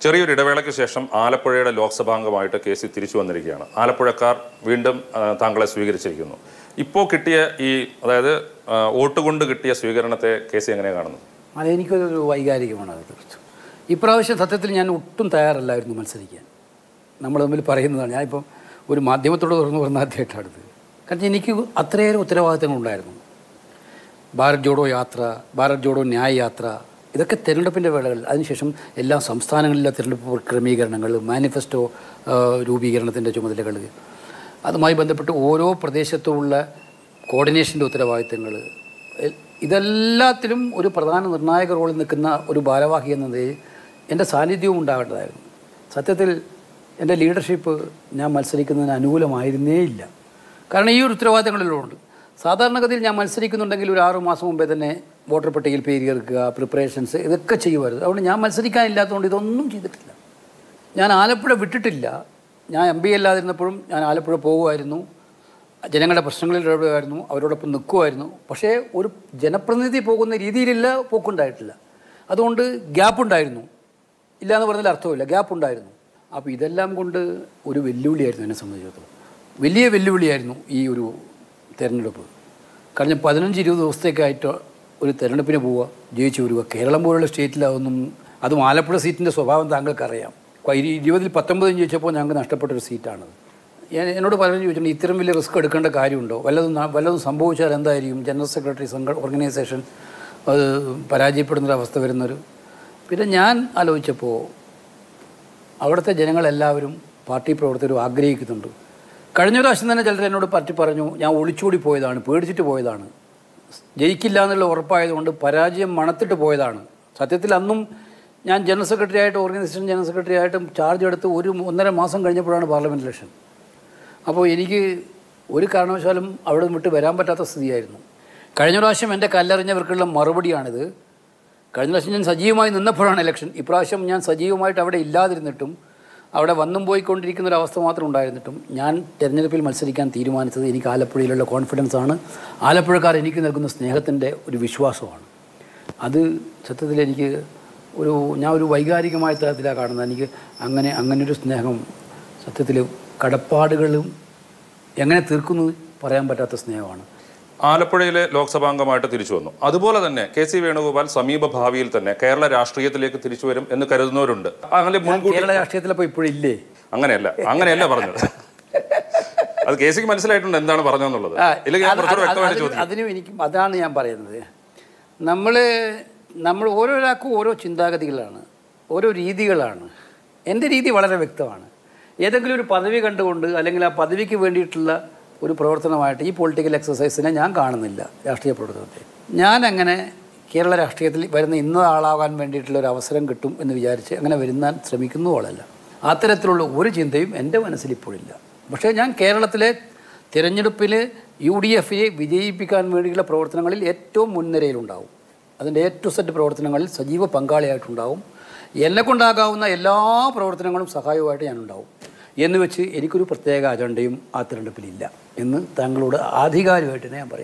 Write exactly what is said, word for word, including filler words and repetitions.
ചെറിയൊരു ഇടവേളയ്ക്ക് ശേഷം ആലപ്പുഴയുടെ ലോക്സഭാംഗമായിട്ട് കെ സി തിരിച്ചു വന്നിരിക്കുകയാണ്. ആലപ്പുഴക്കാർ വീണ്ടും താങ്കളെ സ്വീകരിച്ചിരിക്കുന്നു. ഇപ്പോൾ കിട്ടിയ ഈ അതായത് വോട്ട് കൊണ്ട് കിട്ടിയ സ്വീകരണത്തെ കെ സി എങ്ങനെയാണ് കാണുന്നത്? അതെനിക്കൊരു വൈകാരികമാണ്. അത് ഇപ്രാവശ്യം സത്യത്തിൽ ഞാൻ ഒട്ടും തയ്യാറല്ലായിരുന്നു മത്സരിക്കാൻ. നമ്മൾ തമ്മിൽ പറയുന്നതാണ്. ഞാനിപ്പം ഒരു മാധ്യമത്തോട് തുറന്നു പറഞ്ഞ ആദ്യമായിട്ടാണിത്. കാരണം എനിക്ക് അത്രയേറെ ഉത്തരവാദിത്തങ്ങളുണ്ടായിരുന്നു. ഭാരത് ജോഡോ യാത്ര, ഭാരത് ജോഡോ ന്യായ് യാത്ര, ഇതൊക്കെ തിരഞ്ഞെടുപ്പിൻ്റെ വേളകൾ. അതിനുശേഷം എല്ലാ സംസ്ഥാനങ്ങളിലെ തിരഞ്ഞെടുപ്പ് ക്രമീകരണങ്ങൾ, മാനിഫെസ്റ്റോ രൂപീകരണത്തിൻ്റെ ചുമതലകൾ, അതുമായി ബന്ധപ്പെട്ട് ഓരോ പ്രദേശത്തുമുള്ള കോർഡിനേഷൻ്റെ ഉത്തരവാദിത്തങ്ങൾ, ഇതെല്ലാത്തിലും ഒരു പ്രധാന നിർണായക റോളിൽ നിൽക്കുന്ന ഒരു ഭാരവാഹി എന്നത് എൻ്റെ സാന്നിധ്യവും ഉണ്ടാകേണ്ടതായിരുന്നു. സത്യത്തിൽ എൻ്റെ ലീഡർഷിപ്പ് ഞാൻ മത്സരിക്കുന്നതിന് അനുകൂലമായിരുന്നേ ഇല്ല. കാരണം ഈ ഒരു ഉത്തരവാദിത്തങ്ങളിലുണ്ട്. സാധാരണഗതിയിൽ ഞാൻ മത്സരിക്കുന്നുണ്ടെങ്കിൽ ഒരു ആറു മാസം മുമ്പേ തന്നെ വോട്ടർ പട്ടികയിൽ പേര് ചേർക്കുക, പ്രിപ്പറേഷൻസ്, ഇതൊക്കെ ചെയ്യുമായിരുന്നു. അതുകൊണ്ട് ഞാൻ മത്സരിക്കാനില്ലാത്തതുകൊണ്ട് ഇതൊന്നും ചെയ്തിട്ടില്ല. ഞാൻ ആലപ്പുഴ വിട്ടിട്ടില്ല. ഞാൻ എം പി അല്ലാതിരുന്നപ്പോഴും ഞാൻ ആലപ്പുഴ പോകുമായിരുന്നു, ജനങ്ങളുടെ പ്രശ്നങ്ങളിൽ ഇടപെടുമായിരുന്നു, അവരോടൊപ്പം നിൽക്കുമായിരുന്നു. പക്ഷേ ഒരു ജനപ്രതിനിധി പോകുന്ന രീതിയിലില്ല പോക്കുണ്ടായിട്ടില്ല. അതുകൊണ്ട് ഗ്യാപ്പുണ്ടായിരുന്നു. ഇല്ല എന്ന് പറഞ്ഞാൽ അർത്ഥമില്ല, ഗ്യാപ്പുണ്ടായിരുന്നു. അപ്പോൾ ഇതെല്ലാം കൊണ്ട് ഒരു വെല്ലുവിളിയായിരുന്നു എന്നെ സംബന്ധിച്ചിടത്തോളം. വലിയ വെല്ലുവിളിയായിരുന്നു ഈ ഒരു തിരഞ്ഞെടുപ്പ്. കഴിഞ്ഞ പതിനഞ്ച് ഇരുപത് ദിവസത്തേക്കായിട്ട് ഒരു തിരഞ്ഞെടുപ്പിന് പോവുക, ജയിച്ചു വരിക. കേരളം പോലുള്ള സ്റ്റേറ്റിലാവുന്നും, അതും ആലപ്പുഴ സീറ്റിൻ്റെ സ്വഭാവം താങ്കൾക്കറിയാം. ഇരുപതിൽ പത്തൊമ്പതും ജയിച്ചപ്പോൾ ഞങ്ങൾക്ക് നഷ്ടപ്പെട്ടൊരു സീറ്റാണത്. ഞാൻ എന്നോട് പലരും ചോദിച്ചിട്ടുണ്ട്, ഇത്തരം വലിയ റിസ്ക് എടുക്കേണ്ട കാര്യമുണ്ടോ, വല്ലതും വല്ലതും സംഭവിച്ചാൽ എന്തായിരിക്കും, ജനറൽ സെക്രട്ടറി സംഘ ഓർഗനൈസേഷൻ അത് പരാജയപ്പെടുന്നൊരവസ്ഥ വരുന്നൊരു. പിന്നെ ഞാൻ ആലോചിച്ചപ്പോൾ അവിടുത്തെ ജനങ്ങളെല്ലാവരും പാർട്ടി പ്രവർത്തകരും ആഗ്രഹിക്കുന്നുണ്ട്. കഴിഞ്ഞ പ്രാവശ്യം തന്നെ ചിലർ എന്നോട് പറ്റി പറഞ്ഞു, ഞാൻ ഒളിച്ചോടി പോയതാണ്, പേടിച്ചിട്ട് പോയതാണ്, ജയിക്കില്ല എന്നുള്ള ഉറപ്പായതുകൊണ്ട് പരാജയം മണത്തിട്ട് പോയതാണ്. സത്യത്തിൽ അന്നും ഞാൻ ജനറൽ സെക്രട്ടറി ആയിട്ട് ഓർഗനൈസേഷൻ ജനറൽ സെക്രട്ടറി ആയിട്ടും ചാർജ് എടുത്ത് ഒരു ഒന്നര മാസം കഴിഞ്ഞപ്പോഴാണ് പാർലമെൻറ്റ് ഇലക്ഷൻ. അപ്പോൾ എനിക്ക് ഒരു കാരണവശാലും അവിടെ വിട്ട് വരാൻ പറ്റാത്ത സ്ഥിതിയായിരുന്നു. കഴിഞ്ഞ പ്രാവശ്യം എൻ്റെ കല്ലെറിഞ്ഞവർക്കുള്ള മറുപടിയാണിത്. കഴിഞ്ഞ പ്രാവശ്യം ഞാൻ സജീവമായി നിന്നപ്പോഴാണ് ഇലക്ഷൻ. ഇപ്രാവശ്യം ഞാൻ സജീവമായിട്ട് അവിടെ ഇല്ലാതിരുന്നിട്ടും അവിടെ വന്നും പോയിക്കൊണ്ടിരിക്കുന്ന ഒരു അവസ്ഥ മാത്രം ഉണ്ടായിരുന്നിട്ടും ഞാൻ തിരഞ്ഞെടുപ്പിൽ മത്സരിക്കാൻ തീരുമാനിച്ചത് എനിക്ക് ആലപ്പുഴയിലുള്ള കോൺഫിഡൻസാണ്, ആലപ്പുഴക്കാർ എനിക്ക് നൽകുന്ന സ്നേഹത്തിൻ്റെ ഒരു വിശ്വാസമാണ്. അത് സത്യത്തിൽ എനിക്ക് ഒരു ഞാൻ ഒരു വൈകാരികമായ തരത്തിലാണ് കാണുന്നത്. എനിക്ക് അങ്ങനെ അങ്ങനൊരു സ്നേഹം സത്യത്തിൽ കടപ്പാടുകളും എങ്ങനെ തീർക്കുന്നു പറയാൻ പറ്റാത്ത സ്നേഹമാണ്. ആലപ്പുഴയിലെ ലോക്സഭാംഗമായിട്ട് തിരിച്ചു വന്നു. അതുപോലെ തന്നെ കെ സി വേണുഗോപാൽ സമീപ ഭാവിയിൽ തന്നെ കേരള രാഷ്ട്രീയത്തിലേക്ക് തിരിച്ചു വരും എന്ന് കരുതുന്നവരുണ്ട്. അങ്ങനെ കേരള രാഷ്ട്രീയത്തിലപ്പോൾ ഇപ്പോഴില്ലേ? അങ്ങനെയല്ല അങ്ങനെയല്ല പറഞ്ഞത്. അത് കെ സിക്ക് മനസ്സിലായിട്ടുണ്ട് എന്താണ് പറഞ്ഞതെന്നുള്ളത്. അതിനും എനിക്ക് അതാണ് ഞാൻ പറയുന്നത്. നമ്മൾ നമ്മൾ ഓരോരാൾക്കും ഓരോ ചിന്താഗതികളാണ്, ഓരോ രീതികളാണ്. എൻ്റെ രീതി വളരെ വ്യക്തമാണ്. ഏതെങ്കിലും ഒരു പദവി കണ്ടുകൊണ്ട് അല്ലെങ്കിൽ ആ പദവിക്ക് വേണ്ടിയിട്ടുള്ള ഒരു പ്രവർത്തനമായിട്ട് ഈ പൊളിറ്റിക്കൽ എക്സസൈസിനെ ഞാൻ കാണുന്നില്ല. രാഷ്ട്രീയ പ്രവർത്തനത്തെ ഞാൻ അങ്ങനെ കേരള രാഷ്ട്രീയത്തിൽ വരുന്ന ഇന്ന ആളാകാൻ വേണ്ടിയിട്ടുള്ള ഒരു അവസരം കിട്ടും എന്ന് വിചാരിച്ച് അങ്ങനെ വരുന്നാൻ ശ്രമിക്കുന്നതോളല്ല. അത്തരത്തിലുള്ള ഒരു ചിന്തയും എൻ്റെ മനസ്സിലിപ്പോഴില്ല. പക്ഷേ ഞാൻ കേരളത്തിലെ തിരഞ്ഞെടുപ്പിൽ യു ഡി എഫിനെ വിജയിപ്പിക്കാൻ വേണ്ടിയുള്ള പ്രവർത്തനങ്ങളിൽ ഏറ്റവും മുൻനിരയിലുണ്ടാവും. അതിൻ്റെ എ ടു സെറ്റ് പ്രവർത്തനങ്ങളിൽ സജീവ പങ്കാളിയായിട്ടുണ്ടാവും. എന്നെക്കൊണ്ടാകാവുന്ന എല്ലാ പ്രവർത്തനങ്ങളും സഹായവുമായിട്ട് ഞാനുണ്ടാവും എന്ന് വെച്ച് എനിക്കൊരു പ്രത്യേക അജണ്ടയും ആ തിരഞ്ഞെടുപ്പിലില്ല എന്ന് താങ്കളോട് ആധികാരികമായിട്ട് ഞാൻ പറയാം.